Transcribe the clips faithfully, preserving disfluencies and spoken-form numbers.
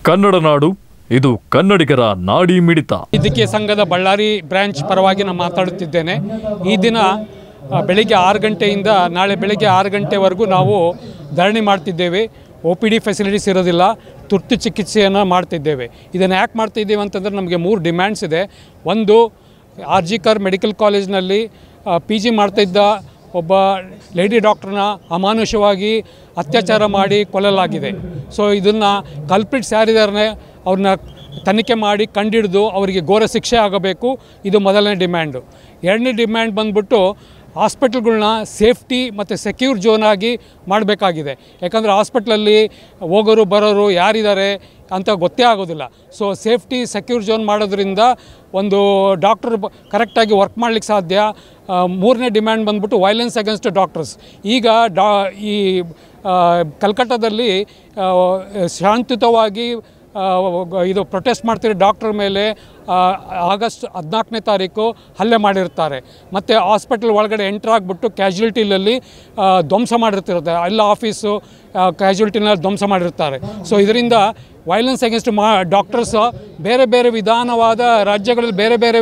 ಕನ್ನಡ ನಾಡು, ಇದು ಕನ್ನಡಿಗರ ನಾಡಿ ಮಿಡಿತ. ವೈದ್ಯಕೀಯ ಸಂಘದ ಬಳ್ಳಾರಿ ಬ್ರಾಂಚ್ ಪರವಾಗಿ ನಾನು ಮಾತಾಡುತ್ತಿದ್ದೇನೆ. ಈ ದಿನ ಬೆಳಿಗ್ಗೆ ಆರು ಗಂಟೆಯಿಂದ ನಾಳೆ ಬೆಳಗ್ಗೆ ಆರು ಗಂಟೆವರೆಗೂ ನಾವು ಧರಣಿ ಮಾಡ್ತಿದ್ದೇವೆ. ಒ ಪಿ ಡಿ ಫೆಸಿಲಿಟೀಸ್ ಇರೋದಿಲ್ಲ, ತುರ್ತು ಚಿಕಿತ್ಸೆಯನ್ನು ಮಾಡ್ತಿದ್ದೇವೆ. ಇದನ್ನು ಯಾಕೆ ಮಾಡ್ತಿದ್ದೇವೆ ಅಂತಂದರೆ ನಮಗೆ ಮೂರು ಡಿಮ್ಯಾಂಡ್ಸ್ ಇದೆ. ಒಂದು, ಆರ್ ಜಿ ಕರ್ ಮೆಡಿಕಲ್ ಕಾಲೇಜ್ನಲ್ಲಿ ಪಿ ಜಿ ಮಾಡ್ತಾಯಿದ್ದ ಒಬ್ಬ ಲೇಡಿ ಡಾಕ್ಟ್ರನ್ನ ಅಮಾನುಷವಾಗಿ ಅತ್ಯಾಚಾರ ಮಾಡಿ ಕೊಲ್ಲಲಾಗಿದೆ. ಸೊ ಇದನ್ನು ಕಲ್ಪ್ರಿಟ್ಸ್ ಯಾರಿದ್ದಾರೆ ಅವ್ರನ್ನ ತನಿಖೆ ಮಾಡಿ ಕಂಡಿಡಿದು ಅವರಿಗೆ ಘೋರ ಶಿಕ್ಷೆ ಆಗಬೇಕು. ಇದು ಮೊದಲನೇ ಡಿಮ್ಯಾಂಡು. ಎರಡನೇ ಡಿಮ್ಯಾಂಡ್ ಬಂದ್ಬಿಟ್ಟು ಹಾಸ್ಪಿಟಲ್ಗಳ್ನ ಸೇಫ್ಟಿ ಮತ್ತು ಸೆಕ್ಯೂರ್ ಝೋನ್ ಆಗಿ ಮಾಡಬೇಕಾಗಿದೆ. ಯಾಕಂದರೆ ಹಾಸ್ಪಿಟ್ಲಲ್ಲಿ ಹೋಗೋರು ಬರೋರು ಯಾರಿದ್ದಾರೆ ಅಂತ ಗೊತ್ತೇ ಆಗೋದಿಲ್ಲ. ಸೊ ಸೇಫ್ಟಿ ಸೆಕ್ಯೂರ್ ಝೋನ್ ಮಾಡೋದ್ರಿಂದ ಒಂದು ಡಾಕ್ಟರ್ ಕರೆಕ್ಟಾಗಿ ವರ್ಕ್ ಮಾಡಲಿಕ್ಕೆ ಸಾಧ್ಯ. ಮೂರನೇ ಡಿಮ್ಯಾಂಡ್ ಬಂದ್ಬಿಟ್ಟು ವೈಲೆನ್ಸ್ ಅಗೇನ್ಸ್ಟ್ ಡಾಕ್ಟರ್ಸ್. ಈಗ ಡಾ ಈ ಕಲ್ಕಟ್ಟಾದಲ್ಲಿ ಶಾಂತಿಯುತವಾಗಿ ಇದು ಪ್ರೊಟೆಸ್ಟ್ ಮಾಡ್ತಿರೋ ಡಾಕ್ಟರ್ ಮೇಲೆ ಆಗಸ್ಟ್ ಹದಿನಾಲ್ಕನೇ ತಾರೀಕು ಹಲ್ಲೆ ಮಾಡಿರ್ತಾರೆ. ಮತ್ತು ಹಾಸ್ಪಿಟಲ್ ಒಳಗಡೆ ಎಂಟ್ರ್ ಆಗಿಬಿಟ್ಟು ಕ್ಯಾಶುಲಿಟಿಲಲ್ಲಿ ಧ್ವಂಸ ಮಾಡಿರ್ತಿರುತ್ತೆ. ಎಲ್ಲ ಆಫೀಸು ಕ್ಯಾಶುಲಿಟಿನಲ್ಲಿ ಧ್ವಂಸ ಮಾಡಿರ್ತಾರೆ. ಸೊ ಇದರಿಂದ ವೈಲೆನ್ಸ್ ಅಗೇನ್ಸ್ಟ್ ಮಾ ಡಾಕ್ಟರ್ಸ್ ಬೇರೆ ಬೇರೆ ವಿಧಾನವಾದ ರಾಜ್ಯಗಳಲ್ಲಿ ಬೇರೆ ಬೇರೆ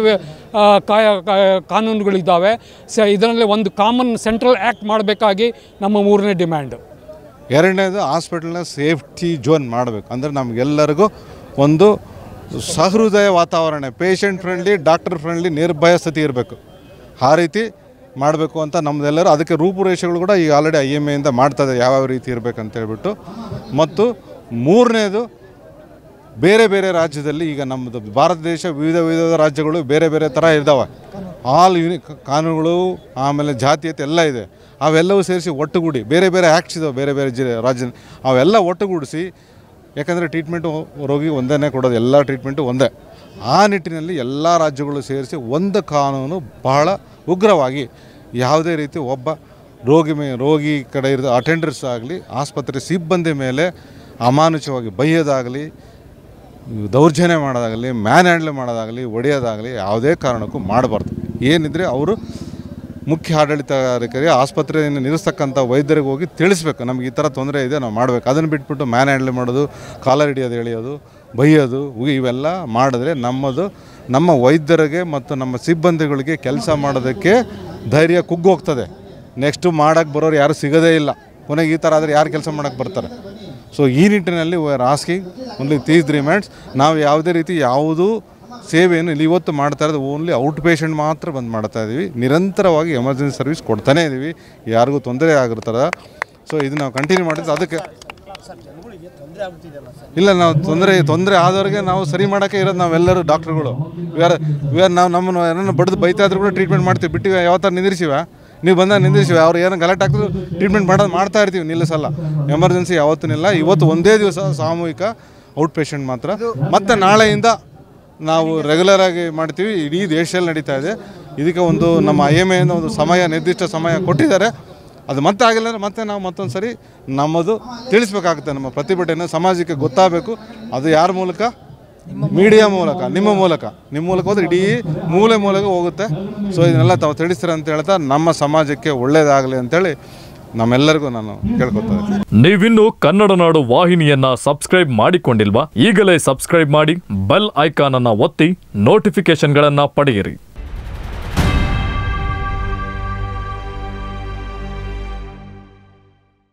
ಕಾನೂನುಗಳಿದ್ದಾವೆ. ಸ ಇದರಲ್ಲಿ ಒಂದು ಕಾಮನ್ ಸೆಂಟ್ರಲ್ ಆ್ಯಕ್ಟ್ ಮಾಡಬೇಕಾಗಿ ನಮ್ಮ ಮೂರನೇ ಡಿಮ್ಯಾಂಡು. ಎರಡನೇದು ಹಾಸ್ಪಿಟಲ್ನ ಸೇಫ್ಟಿ ಝೋನ್ ಮಾಡಬೇಕು. ಅಂದರೆ ನಮಗೆಲ್ಲರಿಗೂ ಒಂದು ಸಹೃದಯ ವಾತಾವರಣ, ಪೇಷಂಟ್ ಫ್ರೆಂಡ್ಲಿ, ಡಾಕ್ಟರ್ ಫ್ರೆಂಡ್ಲಿ, ನಿರ್ಭಯ ಸ್ಥಿತಿ ಇರಬೇಕು. ಆ ರೀತಿ ಮಾಡಬೇಕು ಅಂತ ನಮ್ಮದೆಲ್ಲರೂ ಅದಕ್ಕೆ ರೂಪುರೇಷೆಗಳು ಕೂಡ ಈಗ ಆಲ್ರೆಡಿ ಐ ಎಮ್ ಎಯಿಂದ ಮಾಡ್ತಾಯಿದೆ, ಯಾವ್ಯಾವ ರೀತಿ ಇರಬೇಕಂತ ಹೇಳ್ಬಿಟ್ಟು. ಮತ್ತು ಮೂರನೇದು, ಬೇರೆ ಬೇರೆ ರಾಜ್ಯದಲ್ಲಿ ಈಗ ನಮ್ಮದು ಭಾರತ ದೇಶ ವಿವಿಧ ವಿವಿಧ ರಾಜ್ಯಗಳು ಬೇರೆ ಬೇರೆ ಥರ ಇದ್ದಾವೆ. ಆಲ್ ಯೂನಿ ಕಾನೂನುಗಳು, ಆಮೇಲೆ ಜಾತೀಯತೆ ಎಲ್ಲ ಇದೆ. ಅವೆಲ್ಲವೂ ಸೇರಿಸಿ ಒಟ್ಟುಗೂಡಿ ಬೇರೆ ಬೇರೆ ಆ್ಯಕ್ಟ್ಸ್ ಇದಾವೆ ಬೇರೆ ಬೇರೆ ಜಿ ರಾಜ್ಯ ಅವೆಲ್ಲ ಒಟ್ಟುಗೂಡಿಸಿ, ಯಾಕಂದರೆ ಟ್ರೀಟ್ಮೆಂಟು ರೋಗಿ ಒಂದೇ ಕೊಡೋದು, ಎಲ್ಲ ಟ್ರೀಟ್ಮೆಂಟು ಒಂದೇ. ಆ ನಿಟ್ಟಿನಲ್ಲಿ ಎಲ್ಲ ರಾಜ್ಯಗಳು ಸೇರಿಸಿ ಒಂದು ಕಾನೂನು ಬಹಳ ಉಗ್ರವಾಗಿ, ಯಾವುದೇ ರೀತಿ ಒಬ್ಬ ರೋಗಿ ಮೇ ರೋಗಿ ಕಡೆ ಇರೋ ಅಟೆಂಡರ್ಸ್ ಆಗಲಿ, ಆಸ್ಪತ್ರೆ ಸಿಬ್ಬಂದಿ ಮೇಲೆ ಅಮಾನುಷವಾಗಿ ಬೈಯೋದಾಗಲಿ, ದೌರ್ಜನ್ಯ ಮಾಡೋದಾಗಲಿ, ಮ್ಯಾನ್ ಹ್ಯಾಂಡ್ಲ್ ಮಾಡೋದಾಗಲಿ, ಒಡೆಯೋದಾಗಲಿ ಯಾವುದೇ ಕಾರಣಕ್ಕೂ ಮಾಡಬಾರ್ದು. ಏನಿದ್ರೆ ಅವರು ಮುಖ್ಯ ಆಡಳಿತಾಧಿಕಾರಿ ಆಸ್ಪತ್ರೆಯನ್ನು ನಿಲ್ಲಿಸ್ತಕ್ಕಂಥ ವೈದ್ಯರಿಗೆ ಹೋಗಿ ತಿಳಿಸ್ಬೇಕು, ನಮ್ಗೆ ಈ ಥರ ತೊಂದರೆ ಇದೆ, ನಾವು ಮಾಡಬೇಕು. ಅದನ್ನು ಬಿಟ್ಬಿಟ್ಟು ಮ್ಯಾನ್ ಹ್ಯಾಂಡ್ಲ್ ಮಾಡೋದು, ಕಾಲರ್ ಹಿಡಿಯೋದು, ಎಳೆಯೋದು, ಬೈಯೋದು, ಇವೆಲ್ಲ ಮಾಡಿದ್ರೆ ನಮ್ಮದು ನಮ್ಮ ವೈದ್ಯರಿಗೆ ಮತ್ತು ನಮ್ಮ ಸಿಬ್ಬಂದಿಗಳಿಗೆ ಕೆಲಸ ಮಾಡೋದಕ್ಕೆ ಧೈರ್ಯ ಕುಗ್ಗೋಗ್ತದೆ. ನೆಕ್ಸ್ಟು ಮಾಡೋಕ್ಕೆ ಬರೋರು ಯಾರು ಸಿಗೋದೇ ಇಲ್ಲ. ಕೊನೆಗೆ ಈ ಥರ ಆದರೆ ಯಾರು ಕೆಲಸ ಮಾಡೋಕ್ಕೆ ಬರ್ತಾರೆ? ಸೊ ಈ ನಿಟ್ಟಿನಲ್ಲಿ we are asking only these demands. ನಾವು ಯಾವುದೇ ರೀತಿ ಯಾವುದೂ ಸೇವೆಯನ್ನು ಇಲ್ಲಿ ಇವತ್ತು ಮಾಡ್ತಾ ಇರೋದು ಓನ್ಲಿ ಔಟ್ ಪೇಷಂಟ್ ಮಾತ್ರ ಬಂದು ಮಾಡ್ತಾ ಇದ್ದೀವಿ. ನಿರಂತರವಾಗಿ ಎಮರ್ಜೆನ್ಸಿ ಸರ್ವಿಸ್ ಕೊಡ್ತಾನೇ ಇದ್ದೀವಿ, ಯಾರಿಗೂ ತೊಂದರೆ ಆಗಿರ್ತಾರೆ. ಸೊ ಇದು ನಾವು ಕಂಟಿನ್ಯೂ ಮಾಡಿದ್ದು. ಅದಕ್ಕೆ ಇಲ್ಲ, ನಾವು ತೊಂದರೆ ತೊಂದರೆ ಆದವ್ರಿಗೆ ನಾವು ಸರಿ ಮಾಡೋಕ್ಕೆ ಇರೋದು ನಾವೆಲ್ಲರೂ ಡಾಕ್ಟ್ರುಗಳು. ವಿ ಆರ್ ವಿ ಆರ್ ನಾವು ನಮ್ಮನ್ನು ಏನನ್ನು ಬಡ್ದು ಬೈತಾ ಇದ್ರು ಕೂಡ ಟ್ರೀಟ್ಮೆಂಟ್ ಮಾಡ್ತೀವಿ. ಬಿಟ್ಟಿವಿ ಯಾವ ಥರ ನಿಂದಿರ್ಸಿವ, ನೀವು ಬಂದಾಗ ನಿಂದಿರ್ಸಿವಿ, ಅವ್ರು ಏನೋ ಗಲಾಟೆ ಆಗ್ತದೆ ಟ್ರೀಟ್ಮೆಂಟ್ ಮಾಡೋದು ಮಾಡ್ತಾ ಇರ್ತೀವಿ, ನಿಲ್ಲಿಸಲ್ಲ. ಎಮರ್ಜೆನ್ಸಿ ಯಾವತ್ತೂ ಇಲ್ಲ. ಇವತ್ತು ಒಂದೇ ದಿವಸ ಸಾಮೂಹಿಕ ಔಟ್ ಪೇಷಂಟ್ ಮಾತ್ರ. ಮತ್ತು ನಾಳೆಯಿಂದ ನಾವು ರೆಗ್ಯುಲರಾಗಿ ಮಾಡ್ತೀವಿ. ಇಡೀ ದೇಶದಲ್ಲಿ ನಡೀತಾ ಇದೆ. ಇದಕ್ಕೆ ಒಂದು ನಮ್ಮ ಐ ಎಮ್ ಎಯಿಂದ ಒಂದು ಸಮಯ, ನಿರ್ದಿಷ್ಟ ಸಮಯ ಕೊಟ್ಟಿದ್ದಾರೆ. ಅದು ಮತ್ತೆ ಆಗಿಲ್ಲ ಅಂದರೆ ಮತ್ತೆ ನಾವು ಮತ್ತೊಂದು ಸರಿ ನಮ್ಮದು ತಿಳಿಸ್ಬೇಕಾಗುತ್ತೆ. ನಮ್ಮ ಪ್ರತಿಭಟನೆ ಸಮಾಜಕ್ಕೆ ಗೊತ್ತಾಗಬೇಕು. ಅದು ಯಾರ ಮೂಲಕ? ಮೀಡಿಯಾ ಮೂಲಕ, ನಿಮ್ಮ ಮೂಲಕ. ನಿಮ್ಮ ಮೂಲಕ ಹೋದರೆ ಇಡೀ ಮೂಲೆ ಮೂಲೆಗೆ ಹೋಗುತ್ತೆ. ಸೊ ಇದನ್ನೆಲ್ಲ ತಾವು ತಿಳಿಸ್ತೀರ ಅಂತ ಹೇಳ್ತಾ ನಮ್ಮ ಸಮಾಜಕ್ಕೆ ಒಳ್ಳೆಯದಾಗಲಿ ಅಂತೇಳಿ ನಮ್ಮೆಲ್ಲರಿಗೂ ನಾನು ಕೇಳ್ಕೊತಾ ಇದ್ದೀನಿ. ನೀವಿನ್ನು ಕನ್ನಡ ನಾಡು ವಾಹಿನಿಯನ್ನ ಸಬ್ಸ್ಕ್ರೈಬ್ ಮಾಡಿಕೊಂಡಿಲ್ವಾ? ಈಗಲೇ ಸಬ್ಸ್ಕ್ರೈಬ್ ಮಾಡಿ, ಬೆಲ್ ಐಕಾನ್ ಅನ್ನ ಒತ್ತಿ ನೋಟಿಫಿಕೇಶನ್ಗಳನ್ನ ಪಡೆಯಿರಿ.